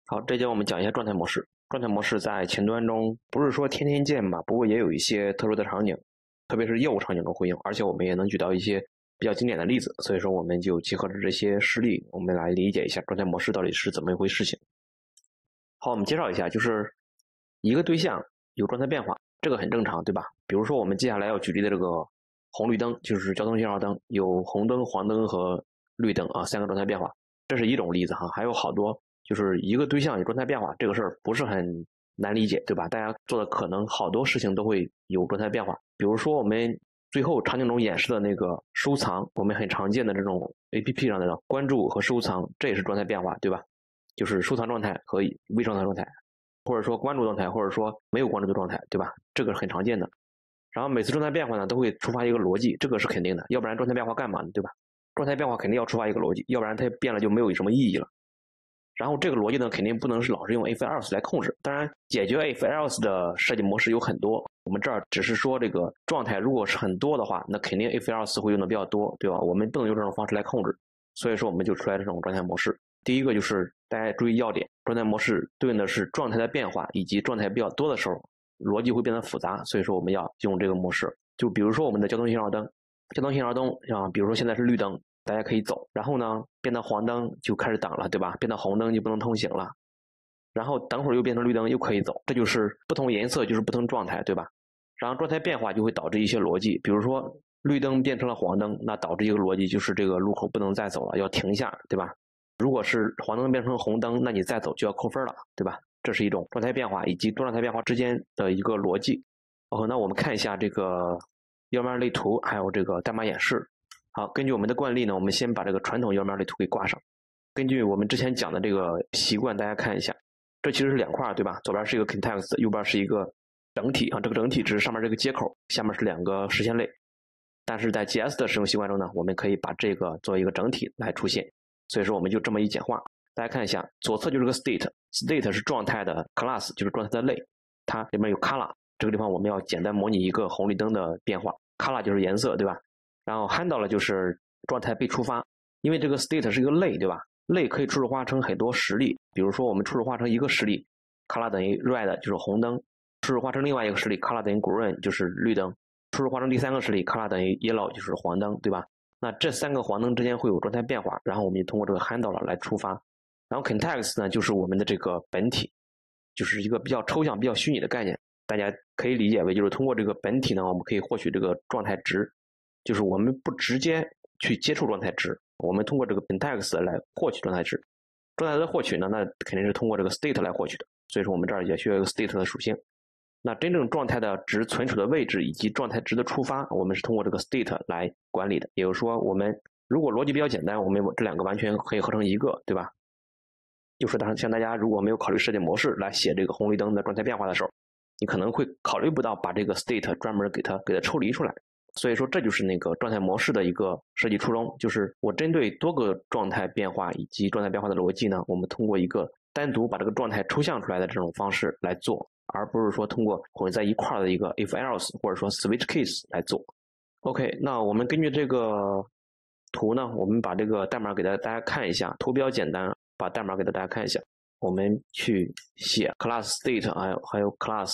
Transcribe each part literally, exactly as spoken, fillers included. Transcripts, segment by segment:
好，这节我们讲一下状态模式。状态模式在前端中不是说天天见吧，不过也有一些特殊的场景，特别是业务场景中会用，而且我们也能举到一些比较经典的例子。所以说，我们就结合着这些实例，我们来理解一下状态模式到底是怎么一回事情。好，我们介绍一下，就是一个对象有状态变化，这个很正常，对吧？比如说我们接下来要举例的这个红绿灯，就是交通信号灯，有红灯、黄灯和绿灯啊，三个状态变化，这是一种例子哈，还有好多。就是一个对象有状态变化，这个事儿不是很难理解，对吧？大家做的可能好多事情都会有状态变化，比如说我们最后场景中演示的那个收藏，我们很常见的这种 A P P 上的关注和收藏，这也是状态变化，对吧？就是收藏状态和未收藏状态，或者说关注状态，或者说没有关注的状态，对吧？这个是很常见的。然后每次状态变化呢，都会触发一个逻辑，这个是肯定的，要不然状态变化干嘛呢，对吧？状态变化肯定要触发一个逻辑，要不然它变了就没有什么意义了。然后这个逻辑呢，肯定不能是老是用 if else 来控制。当然，解决 if else 的设计模式有很多，我们这儿只是说这个状态如果是很多的话，那肯定 if else 会用的比较多，对吧？我们不能用这种方式来控制，所以说我们就出来这种状态模式。第一个就是大家注意要点，状态模式对应的是状态的变化，以及状态比较多的时候，逻辑会变得复杂，所以说我们要用这个模式。就比如说我们的交通信号灯，交通信号灯啊，比如说现在是绿灯。大家可以走，然后呢，变到黄灯就开始等了，对吧？变到红灯就不能通行了，然后等会儿又变成绿灯又可以走，这就是不同颜色就是不同状态，对吧？然后状态变化就会导致一些逻辑，比如说绿灯变成了黄灯，那导致一个逻辑就是这个路口不能再走了，要停下，对吧？如果是黄灯变成红灯，那你再走就要扣分了，对吧？这是一种状态变化以及多状态变化之间的一个逻辑。好，那我们看一下这个页面类图，还有这个代码演示。好，根据我们的惯例呢，我们先把这个传统页面类图给挂上。根据我们之前讲的这个习惯，大家看一下，这其实是两块，对吧？左边是一个 context， 右边是一个整体啊。这个整体只是上面这个接口，下面是两个实现类。但是在 G S 的使用习惯中呢，我们可以把这个作为一个整体来出现。所以说我们就这么一简化，大家看一下，左侧就是个 state，state 是状态的 class， 就是状态的类，它里面有 color， 这个地方我们要简单模拟一个红绿灯的变化 ，color 就是颜色，对吧？然后 handle 就是状态被触发，因为这个 state 是一个类，对吧？类可以初始化成很多实例，比如说我们初始化成一个实例 ，color 等于 red 就是红灯，初始化成另外一个实例 ，color 等于 green 就是绿灯，初始化成第三个实例 ，color 等于 yellow 就是黄灯，对吧？那这三个黄灯之间会有状态变化，然后我们就通过这个 handle 来触发。然后 context 呢，就是我们的这个本体，就是一个比较抽象、比较虚拟的概念，大家可以理解为就是通过这个本体呢，我们可以获取这个状态值。就是我们不直接去接触状态值，我们通过这个 context 来获取状态值。状态的获取呢，那肯定是通过这个 state 来获取的，所以说我们这儿也需要一个 state 的属性。那真正状态的值存储的位置以及状态值的触发，我们是通过这个 state 来管理的。也就是说，我们如果逻辑比较简单，我们这两个完全可以合成一个，对吧？就是当像大家如果没有考虑设计模式来写这个红绿灯的状态变化的时候，你可能会考虑不到把这个 state 专门给它给它抽离出来。所以说这就是那个状态模式的一个设计初衷，就是我针对多个状态变化以及状态变化的逻辑呢，我们通过一个单独把这个状态抽象出来的这种方式来做，而不是说通过混在一块的一个 if else 或者说 switch case 来做。OK， 那我们根据这个图呢，我们把这个代码给大家看一下，图比较简单，把代码给大家看一下。我们去写 class state， 还有还有 class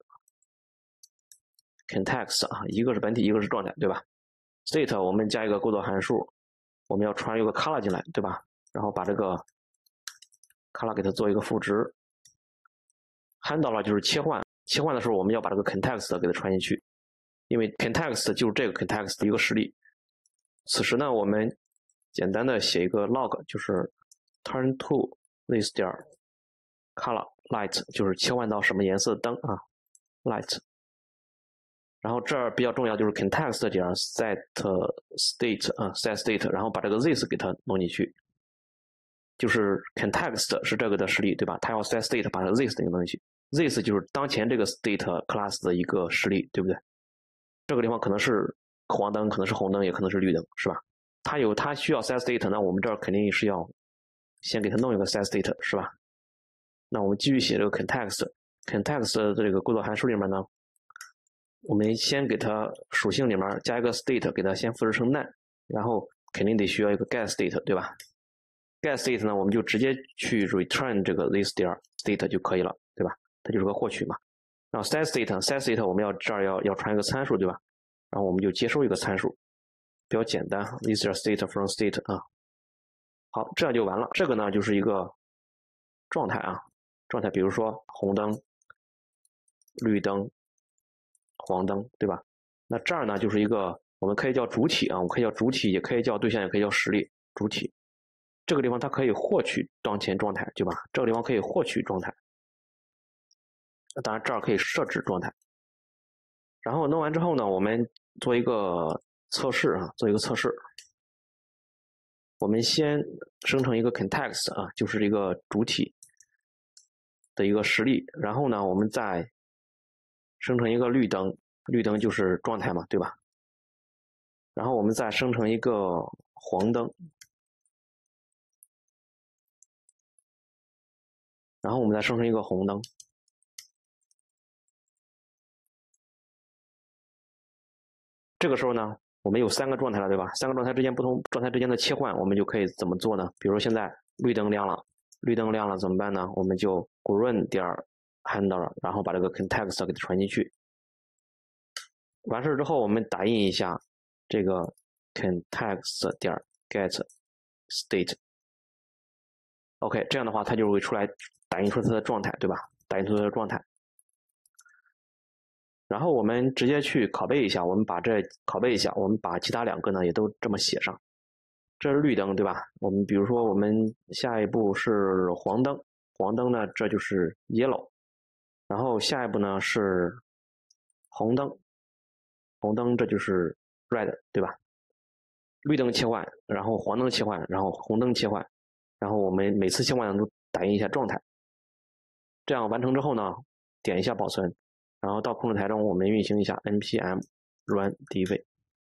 context 啊，一个是本体，一个是状态，对吧 ？state 我们加一个构造函数，我们要传一个 color 进来，对吧？然后把这个 color 给它做一个赋值。handle 就是切换，切换的时候我们要把这个 context 给它传进去，因为 context 就是这个 context 的一个实例。此时呢，我们简单的写一个 log， 就是 turn to this 点 color light， 就是切换到什么颜色的灯啊 light。然后这儿比较重要就是 context 点 set state 啊 set state， 然后把这个 this 给它弄进去，就是 context 是这个的实例，对吧？它要 set state 把这个 this 给弄进去 ，this 就是当前这个 state class 的一个实例，对不对？这个地方可能是黄灯，可能是红灯，也可能是绿灯，是吧？它有它需要 set state， 那我们这儿肯定是要先给它弄一个 set state， 是吧？那我们继续写这个 context， context 的这个构造函数里面呢，我们先给它属性里面加一个 state， 给它先复制成 none， 然后肯定得需要一个 get state， 对吧？ get state 呢，我们就直接去 return 这个 this 点 state 就可以了，对吧？它就是个获取嘛。然后 set state，set state 我们要这儿要要传一个参数，对吧？然后我们就接收一个参数，比较简单 ，this 点 state from state 啊。好，这样就完了。这个呢就是一个状态啊，状态，比如说红灯、绿灯、黄灯，对吧？那这儿呢就是一个我们可以叫主体啊，我们可以叫主体，也可以叫对象，也可以叫实例。主体这个地方它可以获取当前状态，对吧？这个地方可以获取状态。当然这儿可以设置状态。然后弄完之后呢，我们做一个测试啊，做一个测试。我们先生成一个 context 啊，就是这个主体的一个实例。然后呢，我们再生成一个绿灯，绿灯就是状态嘛，对吧？然后我们再生成一个黄灯，然后我们再生成一个红灯。这个时候呢，我们有三个状态了，对吧？三个状态之间不同状态之间的切换，我们就可以怎么做呢？比如说现在绿灯亮了，绿灯亮了怎么办呢？我们就 green 点 handler， 然后把这个 context 给它传进去。完事之后，我们打印一下这个 context 点 get state。OK， 这样的话它就会出来打印出它的状态，对吧？打印出它的状态。然后我们直接去拷贝一下，我们把这拷贝一下，我们把其他两个呢也都这么写上。这是绿灯，对吧？我们比如说我们下一步是黄灯，黄灯呢这就是 yellow， 然后下一步呢是红灯，红灯这就是 red， 对吧？绿灯切换，然后黄灯切换，然后红灯切换，然后我们每次切换都打印一下状态。这样完成之后呢，点一下保存。然后到控制台中，我们运行一下 npm run div。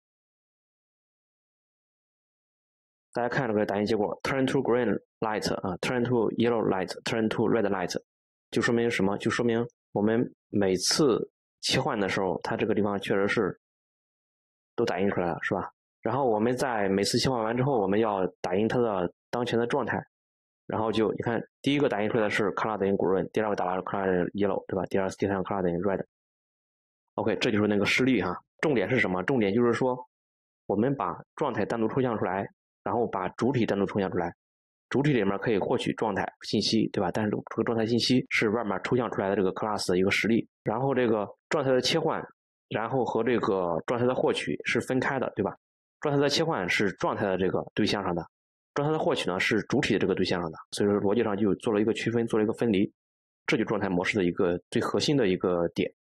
大家看这个打印结果 ，turn to green light 啊 ，turn to yellow light，turn to red light， 就说明什么？就说明我们每次切换的时候，它这个地方确实是都打印出来了，是吧？然后我们在每次切换完之后，我们要打印它的当前的状态。然后就你看，第一个打印出来的是 color 等于 green， 第二个打了 color yellow， 对吧？第二、第三个 color 等于 red。OK， 这就是那个示例哈。重点是什么？重点就是说，我们把状态单独抽象出来，然后把主体单独抽象出来。主体里面可以获取状态信息，对吧？但是这个状态信息是外面抽象出来的这个 class 的一个实例。然后这个状态的切换，然后和这个状态的获取是分开的，对吧？状态的切换是状态的这个对象上的。状态的获取呢是主体的这个对象上的，所以说逻辑上就做了一个区分，做了一个分离，这就是状态模式的一个最核心的一个点。